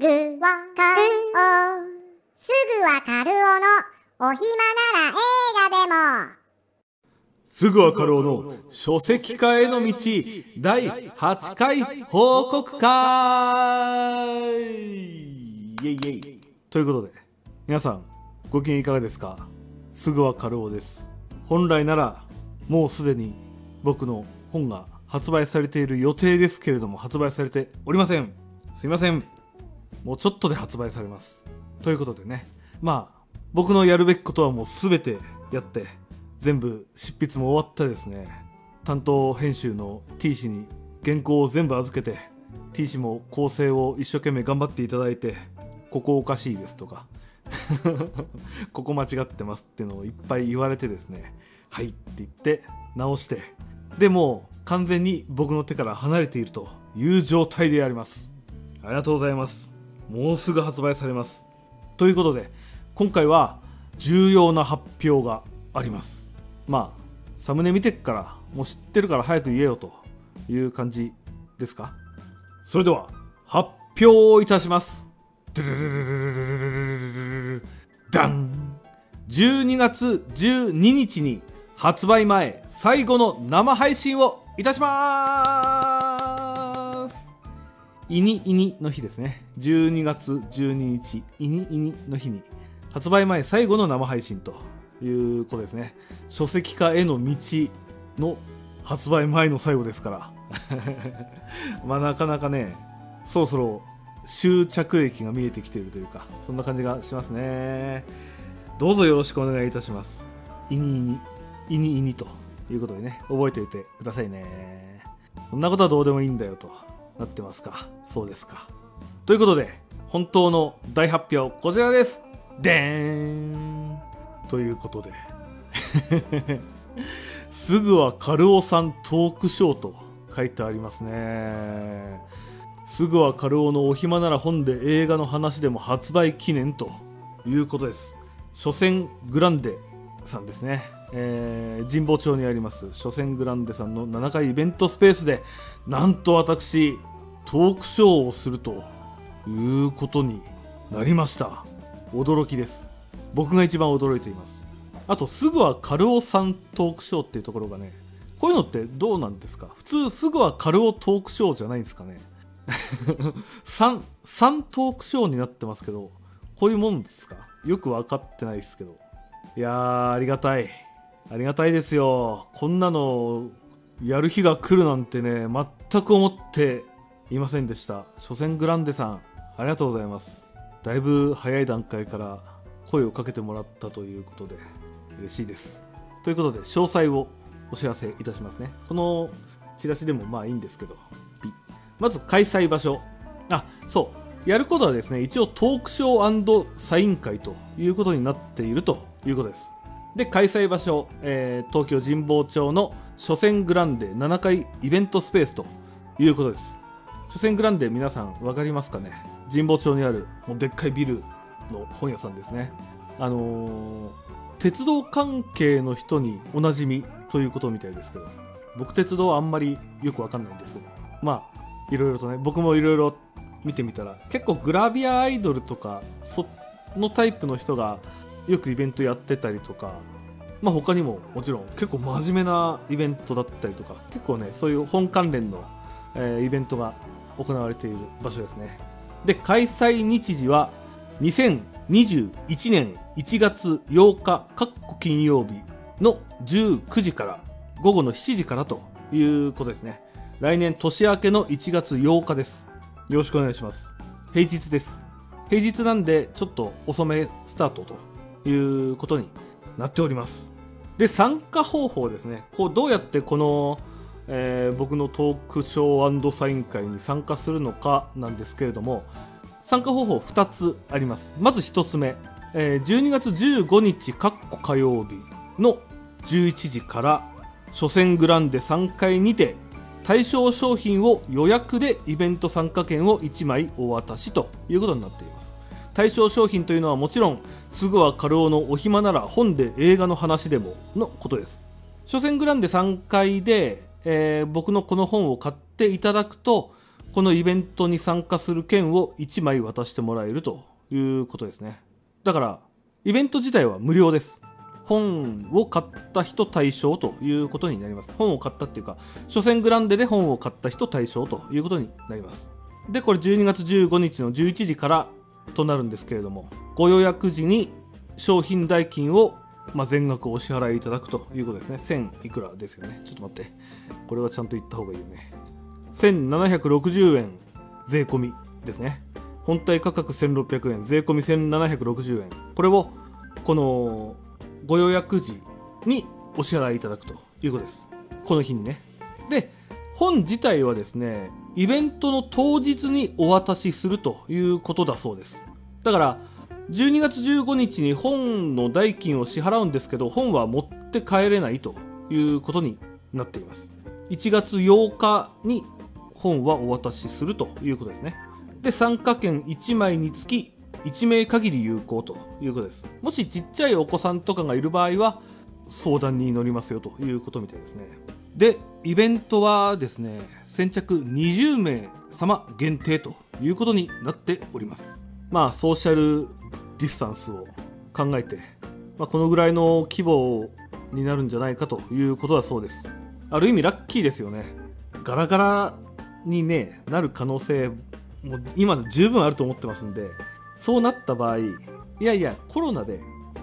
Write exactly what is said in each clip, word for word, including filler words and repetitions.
ぐわかるおすぐわかるおのおひまなら映画でもすぐわかるおの書籍化への道だいはちかい報告会イエイイエイということで、皆さんご機嫌いかがですか？すぐわかるおです。本来ならもうすでに僕の本が発売されている予定ですけれども、発売されておりません。すいません。もうちょっとで発売されます。ということでね、まあ僕のやるべきことはもう全てやって全部執筆も終わったですね。担当編集の T 氏に原稿を全部預けて T 氏も構成を一生懸命頑張っていただいて、ここおかしいですとかここ間違ってますっていうのをいっぱい言われてですね、はいって言って直して、でもう完全に僕の手から離れているという状態であります。ありがとうございます。もうすぐ発売されます。ということで今回は重要な発表があります。まあサムネ見てっからもう知ってるから早く言えよという感じですか。それでは発表いたします。ドゥルルルルルルルルルダンじゅうにがつじゅうににちに発売前最後の生配信をいたします。イニイニの日ですね。じゅうにがつじゅうににちイニイニの日に発売前最後の生配信ということですね。書籍化への道の発売前の最後ですからまあなかなかね、そろそろ終着駅が見えてきているというか、そんな感じがしますね。どうぞよろしくお願いいたします。イニイニイニイニということでね、覚えておいてくださいね。そんなことはどうでもいいんだよとなってますか。そうですか。ということで本当の大発表こちらです。でーんということですぐはカルオさんトークショーと書いてありますね。すぐはカルオのお暇なら本で映画の話でも発売記念ということです。書店グランデさんですね。えー、神保町にあります書店グランデさんのななかいイベントスペースで、なんと私トークショーをするということになりました。驚きです。僕が一番驚いています。あとすぐはカルオさんトークショーっていうところがね、こういうのってどうなんですか？普通すぐはカルオトークショーじゃないんですかね3, 3トークショーになってますけど、こういうもんですか？よく分かってないですけど、いやーありがたいありがたいですよ。こんなのやる日が来るなんてね、全く思っていませんでした。書店グランデさんありがとうございます。だいぶ早い段階から声をかけてもらったということで嬉しいです。ということで詳細をお知らせいたしますね。このチラシでもまあいいんですけど、まず開催場所、あ、そうやることはですね、一応トークショー&サイン会ということになっているということです。で開催場所、えー、東京神保町の書店グランデななかいイベントスペースということです。書店グランデ皆さん分かりますかね？神保町にあるもうでっかいビルの本屋さんですね。あのー、鉄道関係の人におなじみということみたいですけど、僕鉄道あんまりよく分かんないんですけど、まあいろいろとね、僕もいろいろ見てみたら結構グラビアアイドルとかそのタイプの人がよくイベントやってたりとか、まあ他にももちろん結構真面目なイベントだったりとか、結構ねそういう本関連の、えー、イベントが行われている場所ですね。で開催日時はにせんにじゅういちねんいちがつようかかっこ金曜日のじゅうくじからごごのしちじからということですね。来年年明けのいちがつようかです。よろしくお願いします。平日です。平日なんでちょっと遅めスタートということになっております。で参加方法ですね。こうどうやってこの、えー、僕のトークショー&サイン会に参加するのかなんですけれども、参加方法ふたつあります。まずひとつめ、えー、じゅうにがつじゅうごにちかっこ火曜日のじゅういちじから書店グランデさんかいにて対象商品を予約でイベント参加券をいちまいお渡しということになっています。対象商品というのはもちろんすぐはカルオのお暇なら本で映画の話でものことです。書店グランデさんかいで、えー、僕のこの本を買っていただくとこのイベントに参加する券をいちまい渡してもらえるということですね。だからイベント自体は無料です。本を買った人対象ということになります。本を買ったっていうか、初戦グランデで本を買った人対象ということになります。で、これじゅうにがつじゅうごにちのじゅういちじからとなるんですけれども、ご予約時に商品代金を、まあ、全額お支払いいただくということですね。せんいくらですよね。ちょっと待って。これはちゃんと言った方がいいよね。せんななひゃくろくじゅうえん税込みですね。本体価格せんろっぴゃくえん、税込みせんななひゃくろくじゅうえん。これをこのご予約時にお支払いいただくということです。この日にね。で、本自体はですね、イベントの当日にお渡しするということだそうです。だからじゅうにがつじゅうごにちに本の代金を支払うんですけど、本は持って帰れないということになっています。いちがつようかに本はお渡しするということですね。で、参加券いちまいにつきいちめい限り有効ということです。もしちっちゃいお子さんとかがいる場合は相談に乗りますよということみたいですね。で、イベントはですね、先着にじゅうめいさま限定ということになっております。まあソーシャルディスタンスを考えて、まあ、このぐらいの規模になるんじゃないかということだそうです。ある意味ラッキーですよね。ガラガラに、ね、なる可能性も今の十分あると思ってますんで、そうなった場合、いやいやコロナで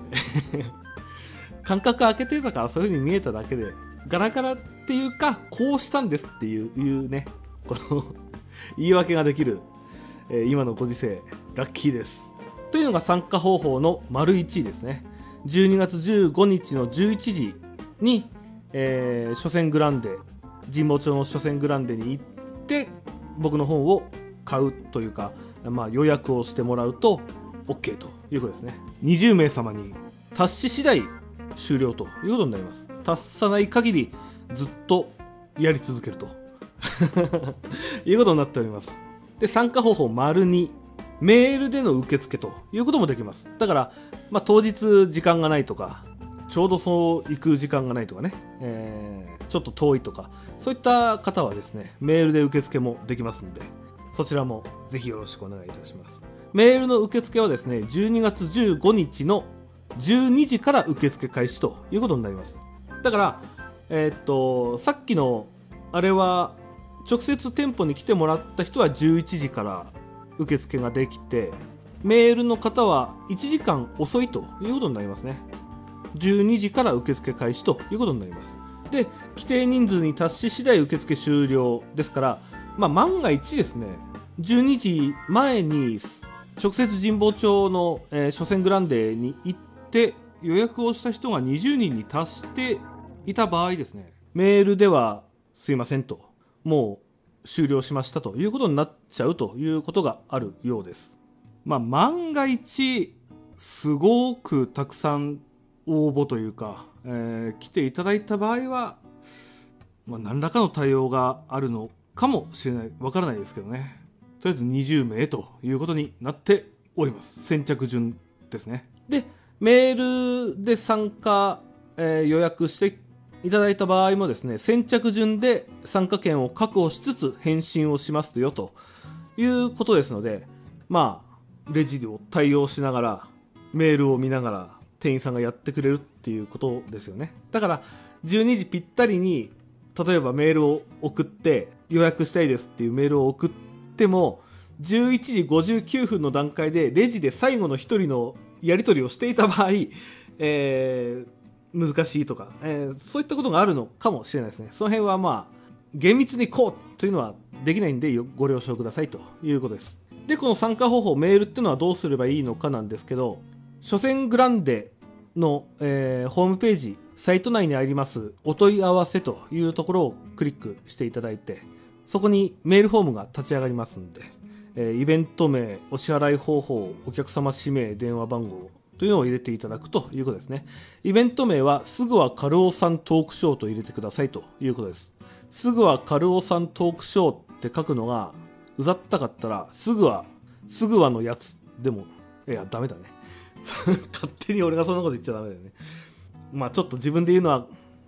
間隔空けてたからそういう風に見えただけで、ガラガラっていうかこうしたんですっていう、いうね、この言い訳ができる、えー、今のご時世ラッキーです。というのが参加方法の丸いちいですね。じゅうにがつじゅうごにちのじゅういちじに、えー、初戦グランデ、神保町の初戦グランデに行って僕の本を買うというか、まあ、予約をしてもらうと OK ということですね。にじゅうめいさまに達し次第終了ということになります。達さない限りずっとやり続けるということになっております。で、参加方法丸に、メールでの受付ということもできます。だから、まあ、当日時間がないとか、ちょうどそう行く時間がないとかね、えー、ちょっと遠いとか、そういった方はですね、メールで受付もできますので、そちらもぜひよろしくお願いいたします。メールの受付はですね、じゅうにがつじゅうごにちのじゅうにじから受付開始ということになります。だから、えー、っとさっきのあれは直接店舗に来てもらった人はじゅういちじから受付ができて、メールの方はいちじかん遅いということになりますね。じゅうにじから受付開始ということになります。で、規定人数に達し次第受付終了ですから、まあ、万が一ですね、じゅうにじまえに直接神保町の、えー、初戦グランデに行って予約をした人がにじゅうにんに達していた場合ですね、メールではすいませんと、もう終了しましたということになっちゃうということがあるようです。まあ、万が一すごくたくさん応募というか、えー、来ていただいた場合は、まあ、何らかの対応があるのかもしれない、わからないですけどね。とりあえずにじゅうめいということになっております。先着順ですね。で、メールで参加、えー、予約していただいた場合もですね、先着順で参加券を確保しつつ返信をしますよということですので、まあレジを対応しながらメールを見ながら店員さんがやってくれるっていうことですよね。だからじゅうにじぴったりに例えばメールを送って予約したいですっていうメールを送っても、じゅういちじごじゅうきゅうふんの段階でレジで最後のひとりのやり取りをしていた場合、えー難しいとか、えー、そういったことがあるのかもしれないですね。その辺はまあ厳密にこうというのはできないんでご了承くださいということです。で、この参加方法、メールっていうのはどうすればいいのかなんですけど、初戦グランデの、えー、ホームページ、サイト内にありますお問い合わせというところをクリックしていただいて、そこにメールフォームが立ち上がりますので、えー、イベント名、お支払い方法、お客様氏名、電話番号というのを入れていただくということですね。イベント名はすぐはカルオさんトークショーと入れてくださいということです。すぐはカルオさんトークショーって書くのがうざったかったら、すぐはすぐはのやつでも、いやダメだね勝手に俺がそんなこと言っちゃダメだよね。まあちょっと自分で言うのは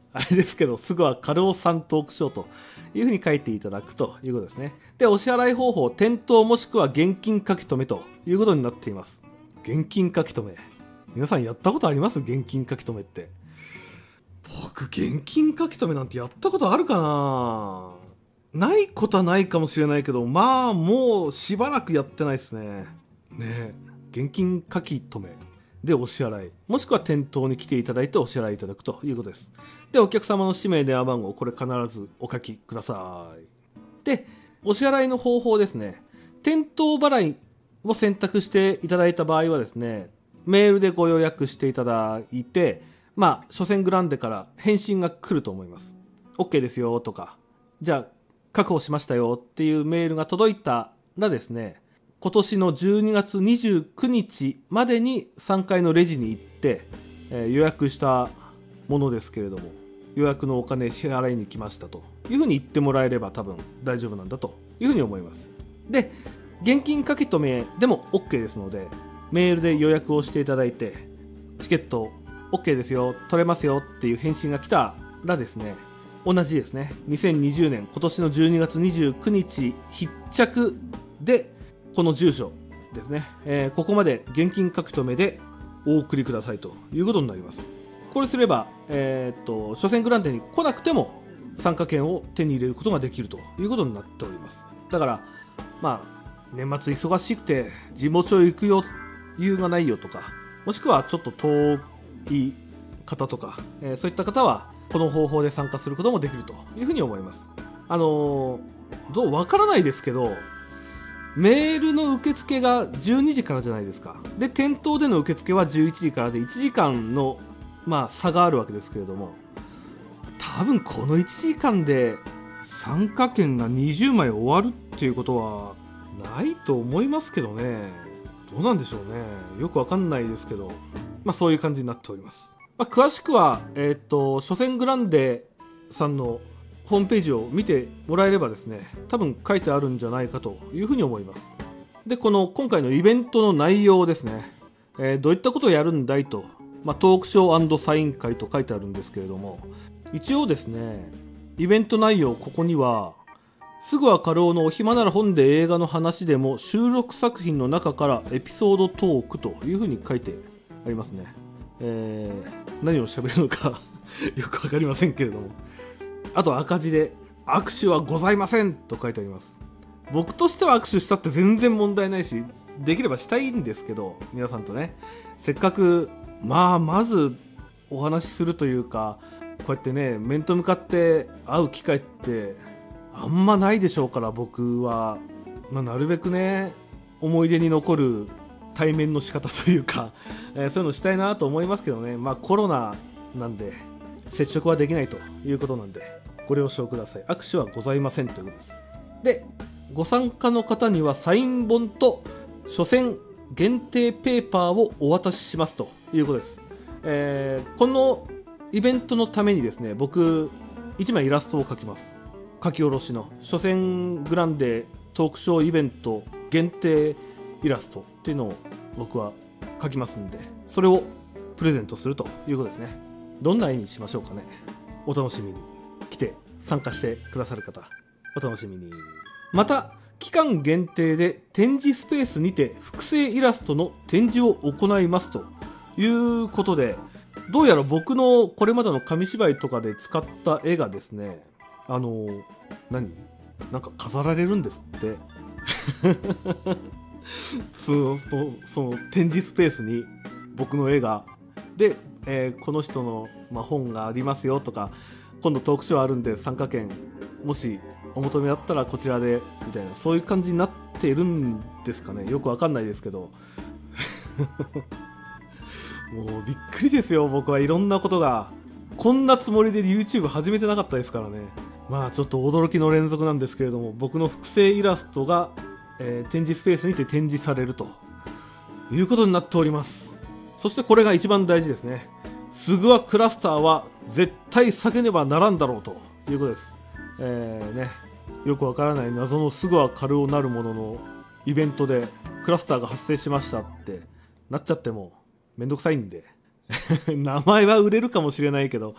あれですけど、すぐはカルオさんトークショーというふうに書いていただくということですね。で、お支払い方法、店頭もしくは現金書き留めということになっています。現金書き留め。皆さんやったことあります？現金書き留めって。僕、現金書き留めなんてやったことあるかな？ないことはないかもしれないけど、まあ、もうしばらくやってないですね。ねえ、現金書き留めでお支払い、もしくは店頭に来ていただいてお支払いいただくということです。で、お客様の氏名、電話番号、これ必ずお書きください。で、お支払いの方法ですね。店頭払いを選択していただいた場合はですね、メールでご予約していただいて、まあ、所詮グランデから返信が来ると思います。OK ですよとか、じゃあ確保しましたよっていうメールが届いたらですね、今年のじゅうにがつにじゅうくにちまでにさんかいのレジに行って、えー、予約したものですけれども、予約のお金支払いに来ましたというふうに言ってもらえれば多分大丈夫なんだというふうに思います。で、現金書き留めでも OK ですので、メールで予約をしていただいて、チケット OK ですよ、取れますよっていう返信が来たらですね、同じですね、にせんにじゅうねん今年のじゅうにがつにじゅうくにち必着で、この住所ですね、えー、ここまで現金書き留めでお送りくださいということになります。これすれば、えー、っと所詮グランデに来なくても参加券を手に入れることができるということになっております。だからまあ年末忙しくて地元へ行くよ理由がないよとか、もしくはちょっと遠い方とか、えー、そういった方はこの方法で参加することもできるというふうに思います。あのー、どうわからないですけど、メールの受付がじゅうにじからじゃないですか。で、店頭での受付はじゅういちじからでいちじかんの、まあ、差があるわけですけれども、多分このいちじかんで参加券がにじゅうまい終わるっていうことはないと思いますけどね。どうなんでしょうね。よくわかんないですけど、まあそういう感じになっております。まあ、詳しくは、えっと、所詮グランデさんのホームページを見てもらえればですね、多分書いてあるんじゃないかというふうに思います。で、この今回のイベントの内容ですね、えー、どういったことをやるんだいと、まあ、トークショー&サイン会と書いてあるんですけれども、一応ですね、イベント内容、ここには、すぐはカルオのお暇なら本で映画の話でも収録作品の中からエピソードトークというふうに書いてありますね。えー、何を喋るのかよくわかりませんけれども、あと赤字で握手はございませんと書いてあります。僕としては握手したって全然問題ないし、できればしたいんですけど、皆さんとね、せっかくまあまずお話しするというか、こうやってね面と向かって会う機会ってあんまないでしょうから、僕は、まあ、なるべくね思い出に残る対面の仕方というか、えー、そういうのしたいなと思いますけどね。まあコロナなんで接触はできないということなんでご了承ください。握手はございませんということです。で、ご参加の方にはサイン本と書箋限定ペーパーをお渡ししますということです。えー、このイベントのためにですね、僕いちまいイラストを描きます。書き下ろしの書箋グランデトークショーイベント限定イラストっていうのを僕は描きますんで、それをプレゼントするということですね。どんな絵にしましょうかね。お楽しみに。来て参加してくださる方お楽しみに。また期間限定で展示スペースにて複製イラストの展示を行いますということで、どうやら僕のこれまでの紙芝居とかで使った絵がですね、あの何なんか飾られるんですってそ, その展示スペースに僕の絵がで、えー、この人の、まあ、本がありますよとか、今度トークショーあるんで参加券もしお求めだったらこちらでみたいな、そういう感じになっているんですかね。よくわかんないですけどもうびっくりですよ。僕はいろんなことが、こんなつもりで YouTube 始めてなかったですからね。まあちょっと驚きの連続なんですけれども、僕の複製イラストが、えー、展示スペースにて展示されるということになっております。そしてこれが一番大事ですね。スグワクラスターは絶対避けねばならんだろうということです。えー、ね、よくわからない謎のスグワカルオなるもののイベントでクラスターが発生しましたってなっちゃってもめんどくさいんで名前は売れるかもしれないけど、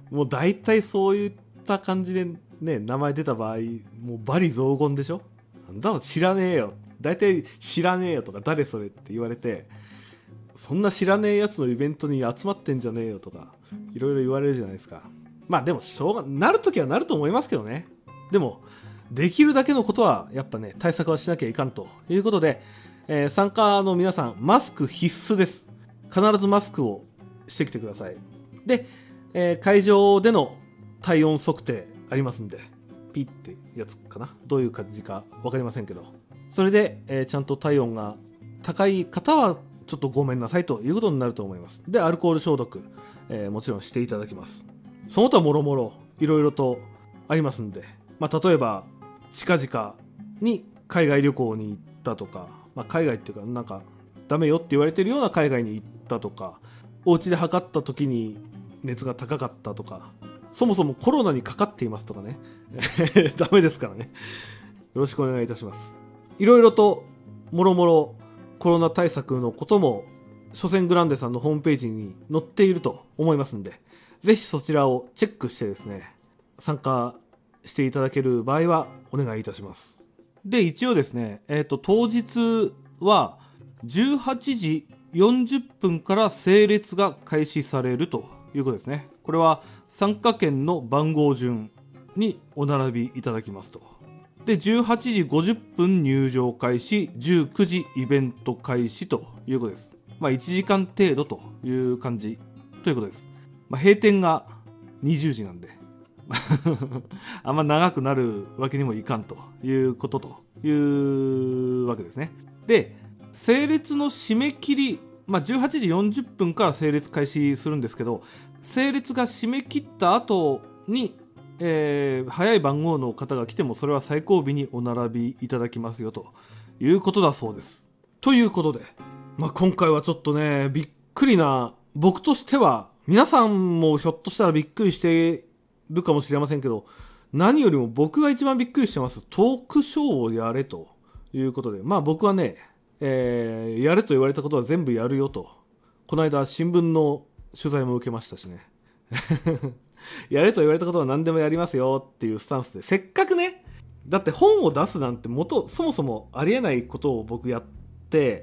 もう大体そういった感じでね、名前出た場合、もう罵詈雑言でしょ。なんだろ知らねえよ。大体知らねえよとか誰それって言われて、そんな知らねえやつのイベントに集まってんじゃねえよとか、いろいろ言われるじゃないですか。まあでもしょうが、なるときはなると思いますけどね。でも、できるだけのことはやっぱね、対策はしなきゃいかんということで、えー、参加の皆さん、マスク必須です。必ずマスクをしてきてください。で、えー、会場での体温測定ありますんで、ピッてやつかな、どういう感じか分かりませんけど、それで、えー、ちゃんと体温が高い方はちょっとごめんなさいということになると思います。で、アルコール消毒、えー、もちろんしていただきます。その他もろもろいろいろとありますんで、まあ、例えば近々に海外旅行に行ったとか、まあ、海外っていうかなんかダメよって言われてるような海外に行ったとか、お家で測った時に熱が高かったとか、そもそもコロナにかかっていますとかねダメですからね。よろしくお願いいたします。いろいろともろもろコロナ対策のことも初戦グランデさんのホームページに載っていると思いますんで、ぜひそちらをチェックしてですね、参加していただける場合はお願いいたします。で、一応ですね、えっと、当日はじゅうはちじよんじゅっぷんから整列が開始されるということですね。これは参加券の番号順にお並びいただきますと。で、じゅうはちじごじゅっぷん入場開始、じゅうくじイベント開始ということです。まあいちじかん程度という感じということです。まあ、閉店がにじゅうじなんであんま長くなるわけにもいかんということというわけですね。で、整列の締め切り、まあ、じゅうはちじよんじゅっぷんから整列開始するんですけど、整列が締め切った後に、えー、早い番号の方が来てもそれは最後尾にお並びいただきますよということだそうです。ということで、まあ、今回はちょっとね、びっくりな、僕としては、皆さんもひょっとしたらびっくりしてるかもしれませんけど、何よりも僕が一番びっくりしてます、トークショーをやれということで、まあ僕はね、えー、やれと言われたことは全部やるよと、この間新聞の取材も受けましたしねやれと言われたことは何でもやりますよっていうスタンスで、せっかくね、だって本を出すなんて元そもそもありえないことを僕やって、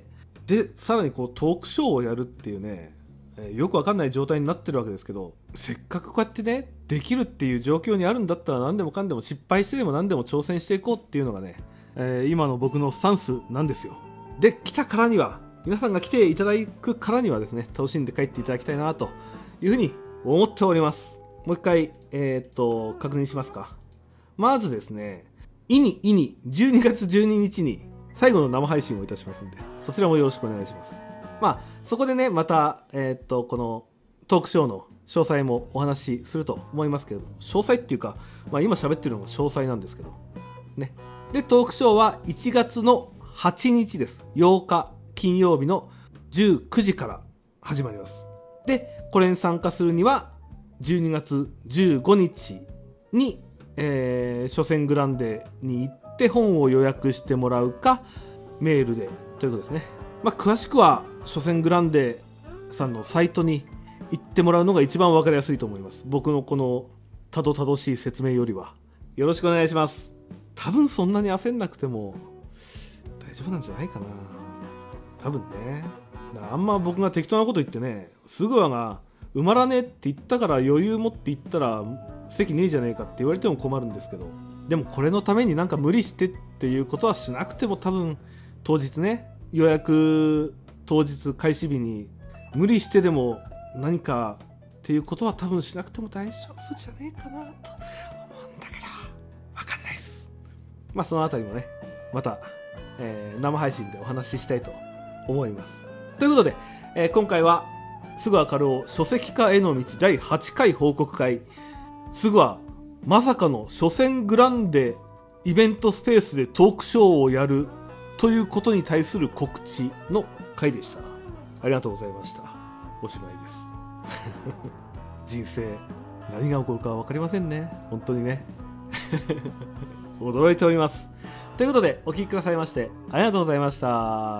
でさらにこうトークショーをやるっていうね、えー、よくわかんない状態になってるわけですけど、せっかくこうやってねできるっていう状況にあるんだったら、何でもかんでも失敗してでも何でも挑戦していこうっていうのがね、えー、今の僕のスタンスなんですよ。で、来たからには、皆さんが来ていただくからにはですね、楽しんで帰っていただきたいなというふうに思っております。もう一回、えー、っと確認しますか。まずですね、いにいにじゅうにがつじゅうににちに最後の生配信をいたしますんで、そちらもよろしくお願いします。まあそこでね、また、えー、っとこのトークショーの詳細もお話しすると思いますけれども、詳細っていうか、まあ、今喋ってるのが詳細なんですけどね。で、トークショーはいちがつのはちにちです。ようか金曜日のじゅうくじから始まります。で、これに参加するにはじゅうにがつじゅうごにちに、えー、初戦グランデに行って本を予約してもらうか、メールでということですね。まあ、詳しくは初戦グランデさんのサイトに行ってもらうのが一番分かりやすいと思います。僕のこのたどたどしい説明よりはよろしくお願いします。多分そんなに焦んなくても大丈夫なんじゃないかな、多分ね。あんま僕が適当なこと言ってね、すぐはが埋まらねえって言ったから余裕持って言ったら席ねえじゃねえかって言われても困るんですけど、でもこれのためになんか無理してっていうことはしなくても、多分当日ね、予約当日開始日に無理してでも何かっていうことは多分しなくても大丈夫じゃねえかなと思うんだけど、分かんないです。まあそのあたりもね、また、えー、生配信でお話ししたいと思います。ということで、えー、今回はすぐわかるを書籍化への道だいはちかい報告会、すぐはまさかの初戦グランデイベントスペースでトークショーをやるということに対する告知の回でした。ありがとうございました。おしまいです人生何が起こるか分かりませんね、本当にね驚いております。ということでお聞きくださいましてありがとうございました。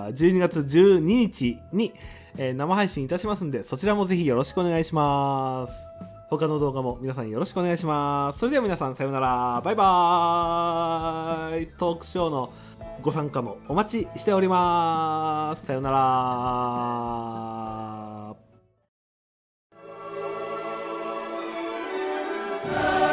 じゅうにがつじゅうににちに、えー、生配信いたしますんで、そちらもぜひよろしくお願いします。 他の動画も皆さんよろしくお願いします。それでは皆さんさようなら。バイバーイ。トークショーのご参加もお待ちしております。さようなら。